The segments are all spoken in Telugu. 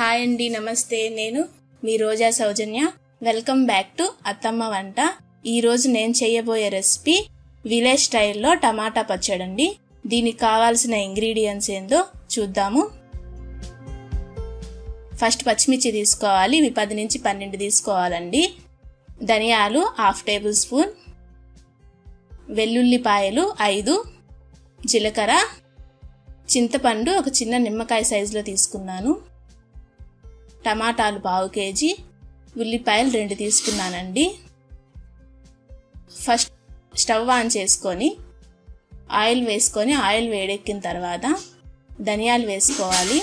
హాయ్ అండి, నమస్తే. నేను మీ Roja Soujanya. Welcome back to Attamma Vanta. ఈరోజు నేను చేయబోయే రెసిపీ విలేజ్ స్టైల్లో టమాటా పచ్చడి అండి. దీనికి కావాల్సిన ఇంగ్రీడియంట్స్ ఏందో చూద్దాము. ఫస్ట్ పచ్చిమిర్చి తీసుకోవాలి. ఇవి 10 నుంచి 12 తీసుకోవాలండి. ధనియాలు 1/2 టేబుల్ స్పూన్, వెల్లుల్లిపాయలు 5, జీలకర్ర, చింతపండు ఒక చిన్న నిమ్మకాయ సైజులో తీసుకున్నాను, టమాటాలు 1/2 కేజీ, ఉల్లిపాయలు 2 తీసుకున్నానండి. ఫస్ట్ స్టవ్ ఆన్ చేసుకొని ఆయిల్ వేసుకొని ఆయిల్ వేడెక్కిన తర్వాత ధనియాలు వేసుకోవాలి.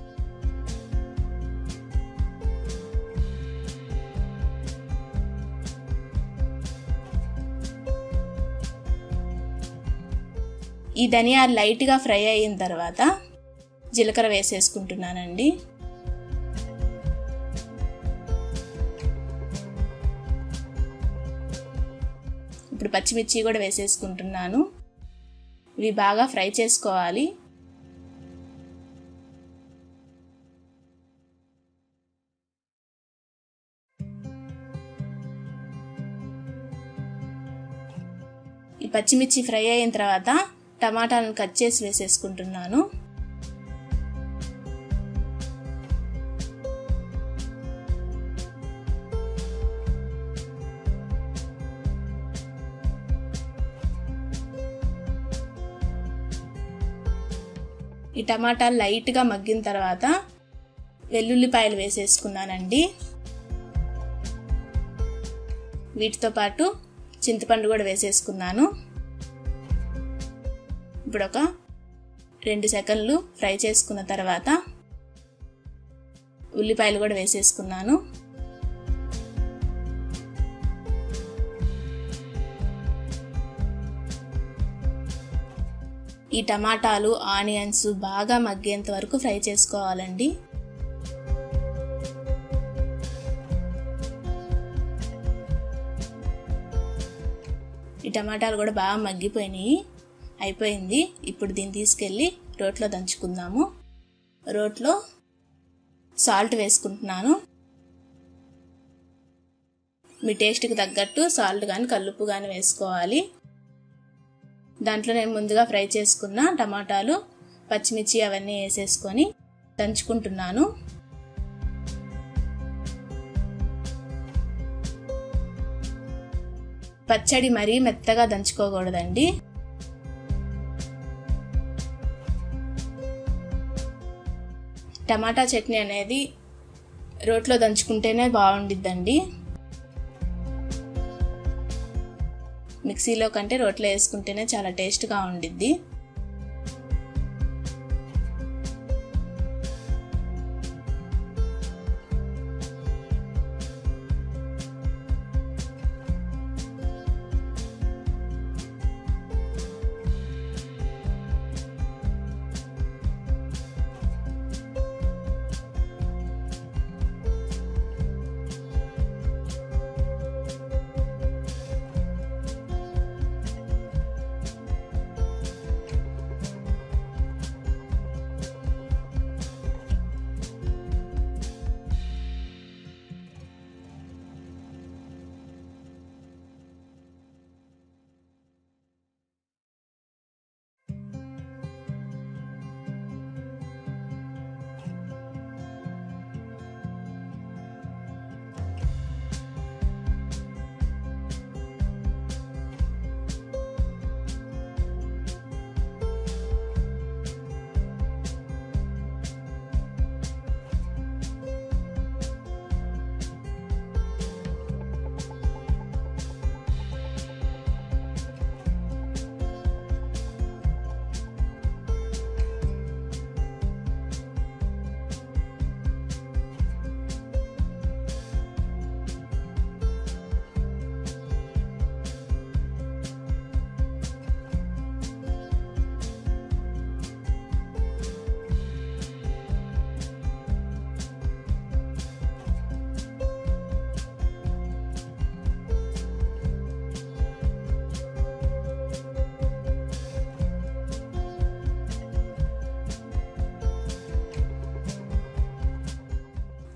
ఈ ధనియాలు లైట్గా ఫ్రై అయిన తర్వాత జీలకర్ర వేసేసుకుంటున్నానండి. ఇప్పుడు పచ్చిమిర్చి కూడా వేసేసుకుంటున్నాను. ఇవి బాగా ఫ్రై చేసుకోవాలి. ఈ పచ్చిమిర్చి ఫ్రై అయిన తర్వాత టమాటాలను కట్ చేసి వేసేసుకుంటున్నాను. ఈ టమాటాలు లైట్గా మగ్గిన తర్వాత వెల్లుల్లిపాయలు వేసేసుకున్నానండి. వీటితో పాటు చింతపండు కూడా వేసేసుకున్నాను. ఇప్పుడు ఒక 2 సెకండ్లు ఫ్రై చేసుకున్న తర్వాత ఉల్లిపాయలు కూడా వేసేసుకున్నాను. ఈ టమాటాలు ఆనియన్స్ బాగా మగ్గేంత వరకు ఫ్రై చేసుకోవాలండి. ఈ టమాటాలు కూడా బాగా మగ్గిపోయినాయి, అయిపోయింది. ఇప్పుడు దీన్ని తీసుకెళ్ళి రోట్లో దంచుకుందాము. రోట్లో సాల్ట్ వేసుకుంటున్నాను. మీ టేస్ట్కి తగ్గట్టు సాల్ట్ కానీ కల్లుప్పు కానీ వేసుకోవాలి. దాంట్లో నేను ముందుగా ఫ్రై చేసుకున్న టమాటాలు, పచ్చిమిర్చి అవన్నీ వేసేసుకొని దంచుకుంటున్నాను. పచ్చడి మరీ మెత్తగా దంచుకోకూడదండి. టమాటా చట్నీ అనేది రోట్లో దంచుకుంటేనే బాగుండిద్దండి. మిక్సీలో కంటే రోట్లో వేసుకుంటేనే చాలా టేస్ట్గా ఉండిద్ది.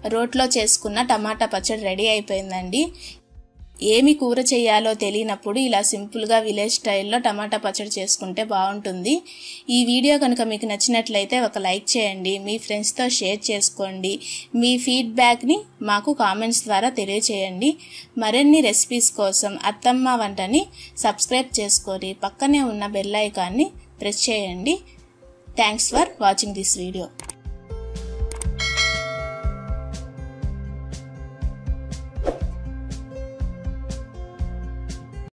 రోట్లో చేసుకున్న టమాటా పచ్చడి రెడీ అయిపోయిందండి. ఏమి కూర చేయాలో తెలియనప్పుడు ఇలా సింపుల్గా విలేజ్ స్టైల్లో టమాటా పచ్చడి చేసుకుంటే బాగుంటుంది. ఈ వీడియో కనుక మీకు నచ్చినట్లయితే ఒక లైక్ చేయండి, మీ ఫ్రెండ్స్తో షేర్ చేసుకోండి. మీ ఫీడ్బ్యాక్ని మాకు కామెంట్స్ ద్వారా తెలియచేయండి. మరిన్ని రెసిపీస్ కోసం అత్తమ్మ వంటని సబ్స్క్రైబ్ చేసుకొని పక్కనే ఉన్న బెల్ ఐకాన్ని ప్రెస్ చేయండి. Thanks for watching this video.